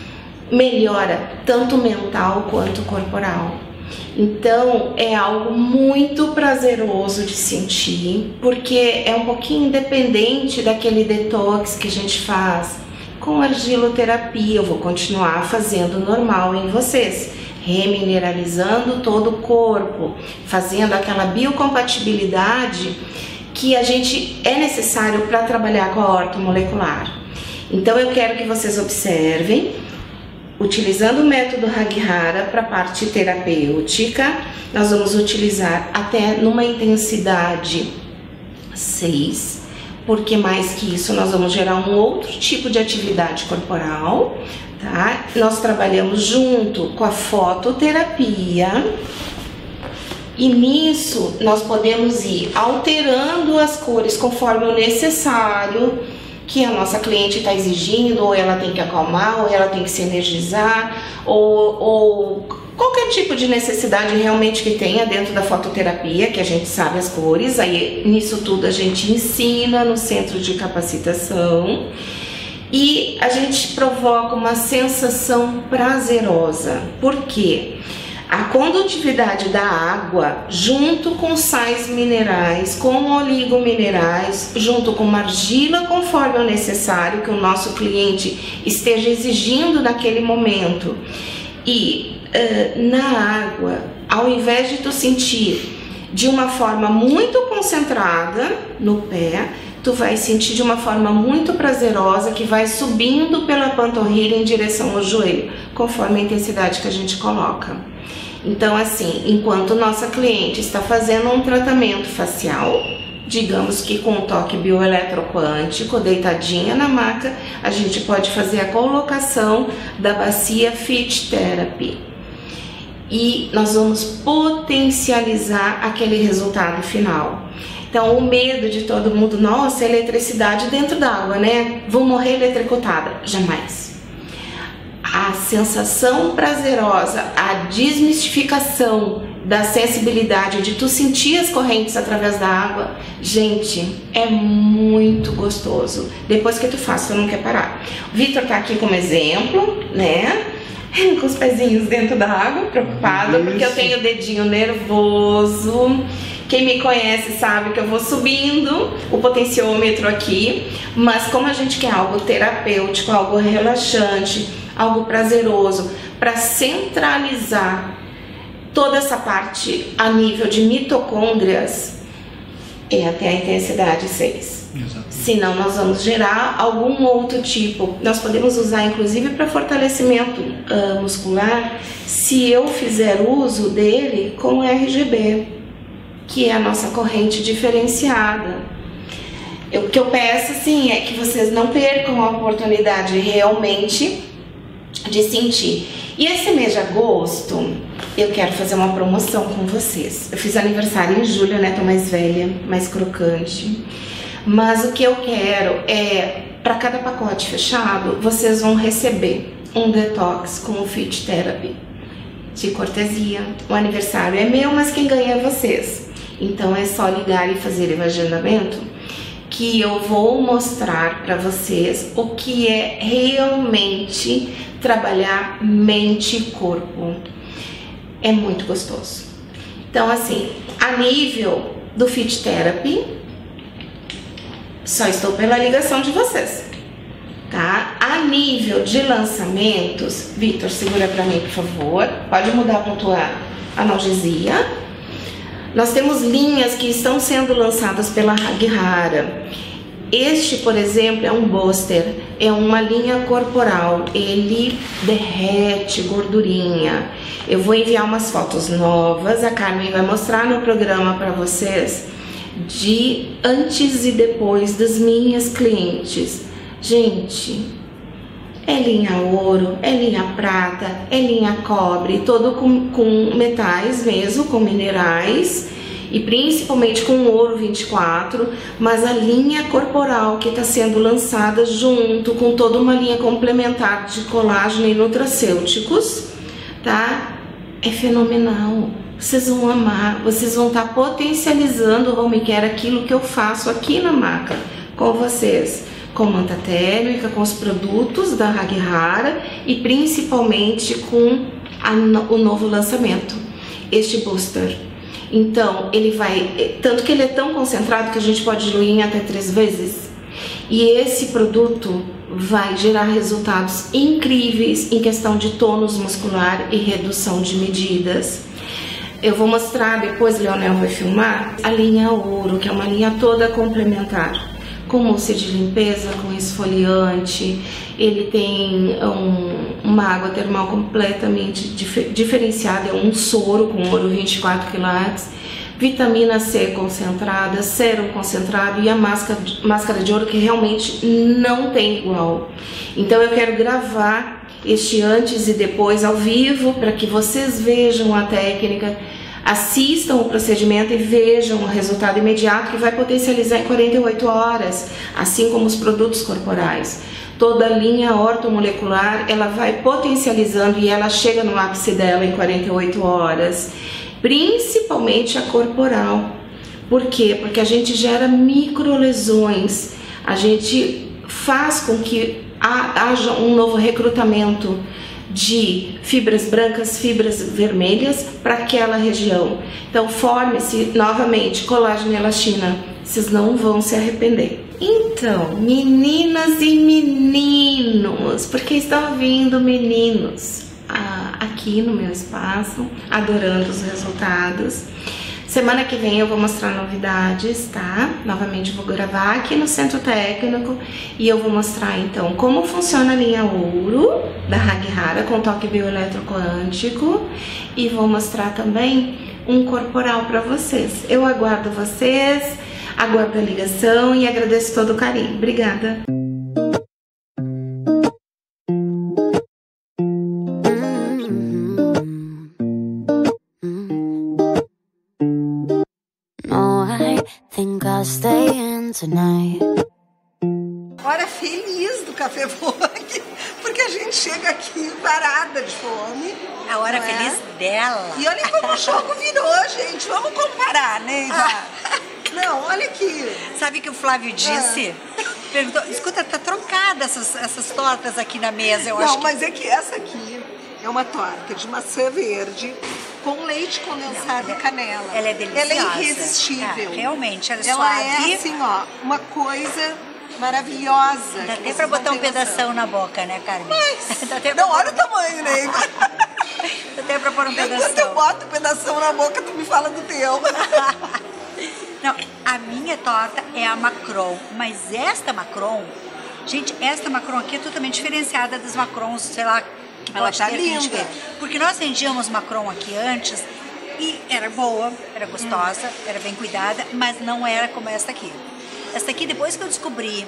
melhora, tanto mental quanto corporal. Então, é algo muito prazeroso de sentir, porque é um pouquinho independente daquele detox que a gente faz com argiloterapia. Eu vou continuar fazendo normal em vocês, remineralizando todo o corpo, fazendo aquela biocompatibilidade que a gente é necessário para trabalhar com a ortomolecular. Então, eu quero que vocês observem. Utilizando o método Haguihara para a parte terapêutica, nós vamos utilizar até numa intensidade 6, porque mais que isso nós vamos gerar um outro tipo de atividade corporal, tá? Nós trabalhamos junto com a fototerapia e nisso nós podemos ir alterando as cores conforme o necessário que a nossa cliente está exigindo, ou ela tem que acalmar, ou ela tem que se energizar, ou qualquer tipo de necessidade realmente que tenha dentro da fototerapia, que a gente sabe as cores, aí nisso tudo a gente ensina no centro de capacitação e a gente provoca uma sensação prazerosa. Por quê? A condutividade da água, junto com sais minerais, com oligominerais, junto com uma argila conforme o necessário que o nosso cliente esteja exigindo naquele momento. E na água, ao invés de tu sentir de uma forma muito concentrada no pé, tu vai sentir de uma forma muito prazerosa que vai subindo pela panturrilha em direção ao joelho, conforme a intensidade que a gente coloca. Então, assim, enquanto nossa cliente está fazendo um tratamento facial, digamos que com um toque bioeletroquântico, deitadinha na maca, a gente pode fazer a colocação da bacia Fit Therapy. E nós vamos potencializar aquele resultado final. Então, o medo de todo mundo, nossa, eletricidade dentro d'água, né? Vou morrer eletrocutada. Jamais. A sensação prazerosa, a desmistificação da sensibilidade de tu sentir as correntes através da água, gente, é muito gostoso. Depois que tu faz, tu não quer parar. O Vitor tá aqui como exemplo, né? Com os pezinhos dentro da água, preocupado, porque eu tenho o dedinho nervoso. Quem me conhece sabe que eu vou subindo o potenciômetro aqui, mas como a gente quer algo terapêutico, algo relaxante, algo prazeroso, para centralizar toda essa parte a nível de mitocôndrias, é até a intensidade 6. Exatamente. Senão nós vamos gerar algum outro tipo. Nós podemos usar inclusive para fortalecimento muscular, se eu fizer uso dele com RGB, que é a nossa corrente diferenciada. O que eu peço assim é que vocês não percam a oportunidade realmente de sentir. E esse mês de agosto eu quero fazer uma promoção com vocês. Eu fiz aniversário em julho, né? Tô mais velha, mais crocante. Mas o que eu quero é, para cada pacote fechado, vocês vão receber um detox com o Fit Therapy de cortesia. O aniversário é meu, mas quem ganha é vocês. Então é só ligar e fazer o agendamento que eu vou mostrar para vocês o que é realmente trabalhar mente e corpo. É muito gostoso. Então, assim, a nível do Fit Therapy, só estou pela ligação de vocês, tá? A nível de lançamentos, Vitor, segura para mim, por favor. Pode mudar para a tua analgesia. Nós temos linhas que estão sendo lançadas pela Haghara. Este, por exemplo, é um booster, é uma linha corporal, ele derrete gordurinha. Eu vou enviar umas fotos novas, a Carmen vai mostrar no programa para vocês de antes e depois das minhas clientes. Gente, é linha ouro, é linha prata, é linha cobre, todo com metais mesmo, com minerais. E principalmente com ouro 24, mas a linha corporal que está sendo lançada junto com toda uma linha complementar de colágeno e nutracêuticos, tá? É fenomenal. Vocês vão amar, vocês vão estar potencializando o home care, aquilo que eu faço aqui na maca com vocês, com manta térmica, com os produtos da Haghara e principalmente com o novo lançamento, este booster. Então, ele vai, tanto que ele é tão concentrado que a gente pode diluir em até 3 vezes. E esse produto vai gerar resultados incríveis em questão de tônus muscular e redução de medidas. Eu vou mostrar depois, Leonel vai filmar, a linha ouro, que é uma linha toda complementar, com mousse de limpeza, com esfoliante. Ele tem uma água termal completamente diferenciada, é um soro com ouro 24 quilates, vitamina C concentrada, sérum concentrado e a máscara de ouro que realmente não tem igual. Então eu quero gravar este antes e depois ao vivo para que vocês vejam a técnica, assistam o procedimento e vejam o resultado imediato que vai potencializar em 48 horas, assim como os produtos corporais. toda a linha ortomolecular, ela vai potencializando e ela chega no ápice dela em 48 horas, principalmente a corporal. Por quê? Porque a gente gera microlesões, a gente faz com que haja um novo recrutamento de fibras brancas, fibras vermelhas para aquela região. Então forme-se novamente colágeno e elastina, vocês não vão se arrepender. Então, meninas e meninos, porque estão vindo meninos aqui no meu espaço, adorando os resultados. Semana que vem eu vou mostrar novidades, tá? Novamente eu vou gravar aqui no Centro Técnico e eu vou mostrar então como funciona a linha ouro da Haghara com toque bioeletroquântico e vou mostrar também um corporal para vocês. Eu aguardo vocês, aguardo a ligação e agradeço todo o carinho. Obrigada! Hora feliz do Café Vogue, porque a gente chega aqui parada de fome. A hora feliz dela. E olha como o jogo virou, gente. Vamos comparar, né, Iva? Não, olha aqui. Sabe que o Flávio disse? Perguntou, escuta, tá trocada essas tortas aqui na mesa, eu acho. Não, mas é que essa aqui é uma torta de maçã verde com leite condensado e canela. Ela é deliciosa. Ela é irresistível. Realmente, ela é ela suave. É assim, ó, uma coisa maravilhosa. Dá até pra botar um pedação na boca, né, Carmen? Mas, Dá até não, olha o tamanho, né? Dá até pra pôr um pedação. Enquanto eu boto um pedação na boca, tu me fala do teu. Não, a minha torta é a Macron, mas esta Macron, gente, esta Macron aqui é totalmente diferenciada das Macrons, sei lá, que ela pode tá ter linda. Porque nós vendíamos Macron aqui antes e era boa, era gostosa, era bem cuidada, mas não era como esta aqui. Esta aqui, depois que eu descobri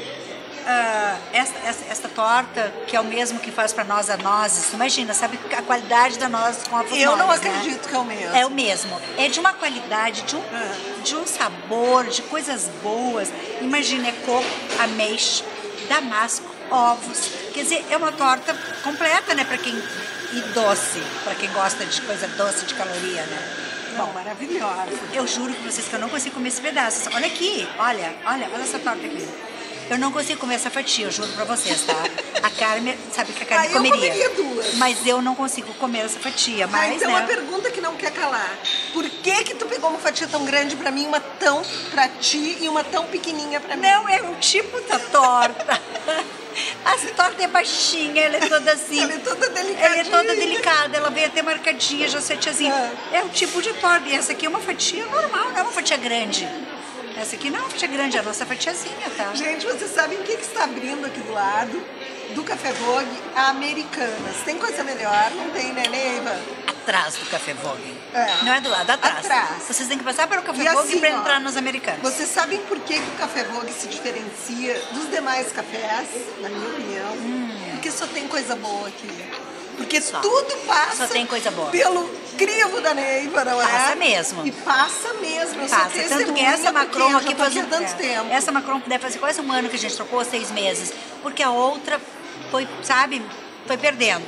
esta torta, que é o mesmo que faz para nós a nozes, imagina, sabe a qualidade da noz com a nozes, eu não acredito, né? Que é o mesmo. É o mesmo. É de uma qualidade, de um sabor, de coisas boas. Imagina, é coco, ameixa, damasco, ovos. Quer dizer, é uma torta completa, né, para quem... E doce, para quem gosta de coisa doce, de caloria, né? Bom, maravilhosa. Eu juro pra vocês que eu não consigo comer esse pedaço. Olha aqui, olha essa torta aqui. Eu não consigo comer essa fatia, eu juro pra vocês, tá? A Carmen, sabe que a Carmen comeria. Eu comeria 2. Mas eu não consigo comer essa fatia, mas, então né? uma pergunta que não quer calar. Por que tu pegou uma fatia tão grande pra mim, uma tão pra ti e uma tão pequenininha pra mim? Não, é um tipo da torta. Essa torta é baixinha, ela é toda assim. Ela é toda delicadinha. Ela é toda delicada, ela veio até marcadinha, já setiazinha. É um tipo de torta. E essa aqui é uma fatia normal, não é uma fatia grande. Essa aqui não é uma fatia grande, é a nossa fatiazinha, tá? Gente, vocês sabem o que está abrindo aqui do lado do Café Vogue? A Americanas. Tem coisa melhor? Não tem, né, Neiva? Atrás do Café Vogue. É. Não é do lado, atrás. Vocês têm que passar pelo Café Vogue assim, para entrar nos Americanos. Vocês sabem por que o Café Vogue se diferencia dos demais cafés, na minha opinião? Porque só tem coisa boa aqui. Porque tudo passa só tem coisa boa. Pelo crivo da Neiva, não é? Passa mesmo. E passa mesmo. Eu passa. Tanto que essa Macron aqui faz tanto tempo. Essa Macron deve fazer quase um ano que a gente trocou, 6 meses. Porque a outra foi, sabe, foi perdendo.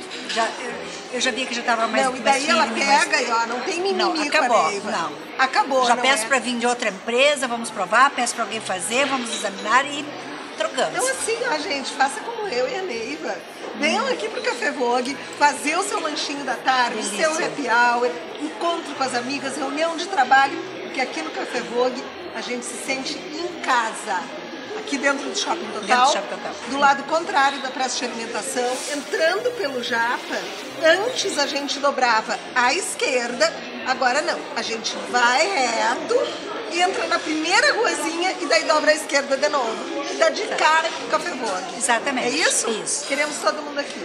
Eu já vi que já estava mais... Não, e daí ela pega e ó, não tem mimimi. Não, acabou. Não. Acabou, já peço para vir de outra empresa, vamos provar, peço para alguém fazer, vamos examinar e trocamos. Então assim, ó, gente, faça como eu e a Neiva. Venham aqui pro Café Vogue, fazer o seu lanchinho da tarde, o seu happy hour, encontro com as amigas, reunião de trabalho, porque aqui no Café Vogue a gente se sente em casa. Aqui dentro do Shopping Total, do lado contrário da praça de alimentação, entrando pelo Japa, antes a gente dobrava à esquerda, agora não, a gente vai reto e entra na primeira ruazinha e daí dobra à esquerda de novo. E dá de cara com o Café Vogue. Exatamente. É isso? Isso. Queremos todo mundo aqui.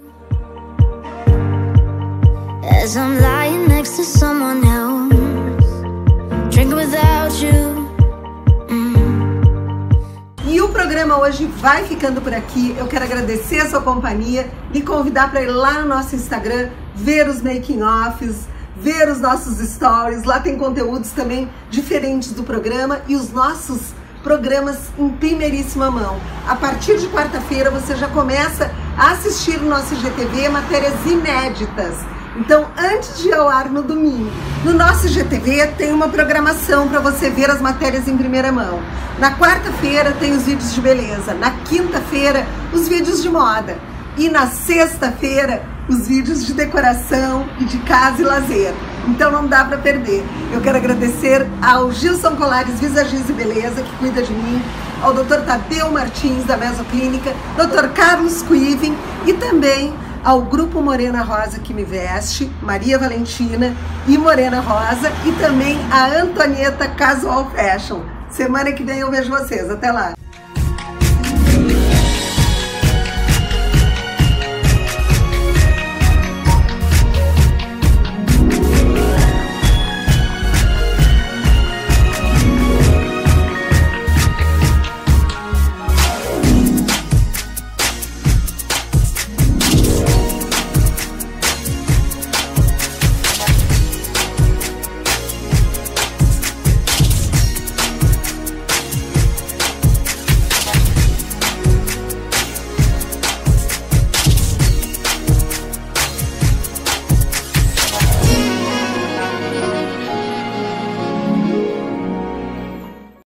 As I'm lying next to someone else, drinking without you. E o programa hoje vai ficando por aqui. Eu quero agradecer a sua companhia e convidar para ir lá no nosso Instagram, ver os making-offs, ver os nossos stories. Lá tem conteúdos também diferentes do programa e os nossos programas em primeiríssima mão. A partir de quarta-feira você já começa a assistir no nosso IGTV matérias inéditas. Então, antes de ir ao ar no domingo, no nosso IGTV tem uma programação para você ver as matérias em primeira mão. Na quarta-feira tem os vídeos de beleza, na quinta-feira os vídeos de moda e na sexta-feira os vídeos de decoração e de casa e lazer. Então não dá para perder. Eu quero agradecer ao Gilson Colares, Visagismo e Beleza, que cuida de mim, ao Dr. Tadeu Martins, da Mesoclínica, Dr. Carlos Cuivin e também ao Grupo Morena Rosa que me veste, Maria Valentina e Morena Rosa, e também a Antonieta Casual Fashion. Semana que vem eu vejo vocês. Até lá!